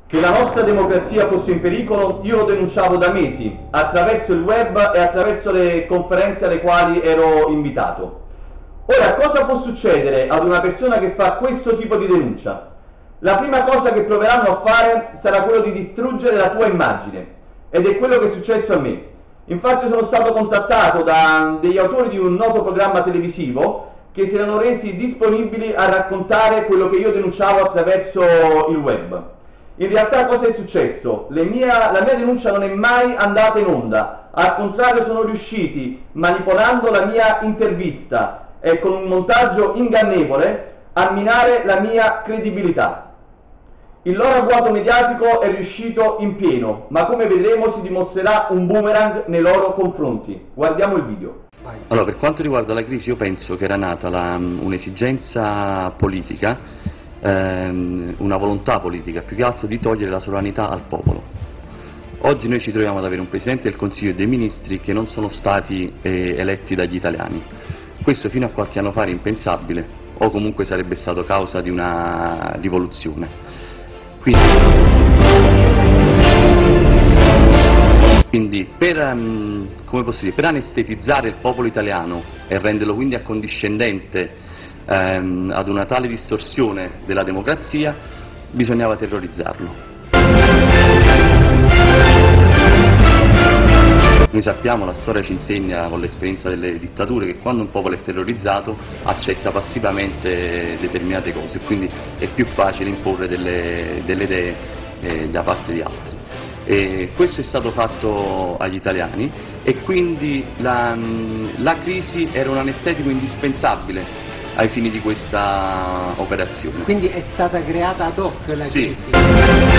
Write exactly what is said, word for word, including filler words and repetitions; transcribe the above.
Che la nostra democrazia fosse in pericolo io lo denunciavo da mesi, attraverso il web e attraverso le conferenze alle quali ero invitato. Ora, cosa può succedere ad una persona che fa questo tipo di denuncia? La prima cosa che proveranno a fare sarà quello di distruggere la tua immagine, ed è quello che è successo a me. Infatti sono stato contattato da degli autori di un noto programma televisivo che si erano resi disponibili a raccontare quello che io denunciavo attraverso il web. In realtà cosa è successo? Le mia, la mia denuncia non è mai andata in onda, al contrario sono riusciti, manipolando la mia intervista e con un montaggio ingannevole, a minare la mia credibilità. Il loro agguato mediatico è riuscito in pieno, ma come vedremo si dimostrerà un boomerang nei loro confronti. Guardiamo il video. Allora, per quanto riguarda la crisi, io penso che era nata un'esigenza politica, ehm, una volontà politica, più che altro di togliere la sovranità al popolo. Oggi noi ci troviamo ad avere un Presidente del Consiglio e dei Ministri che non sono stati eh, eletti dagli italiani. Questo fino a qualche anno fa era impensabile, o comunque sarebbe stato causa di una rivoluzione. Quindi, quindi per, um, come posso dire, per anestetizzare il popolo italiano e renderlo quindi accondiscendente um, ad una tale distorsione della democrazia, bisognava terrorizzarlo. Noi sappiamo, la storia ci insegna con l'esperienza delle dittature, che quando un popolo è terrorizzato accetta passivamente determinate cose, quindi è più facile imporre delle, delle idee eh, da parte di altri. E questo è stato fatto agli italiani e quindi la, la crisi era un anestetico indispensabile ai fini di questa operazione. Quindi è stata creata ad hoc la sì. crisi?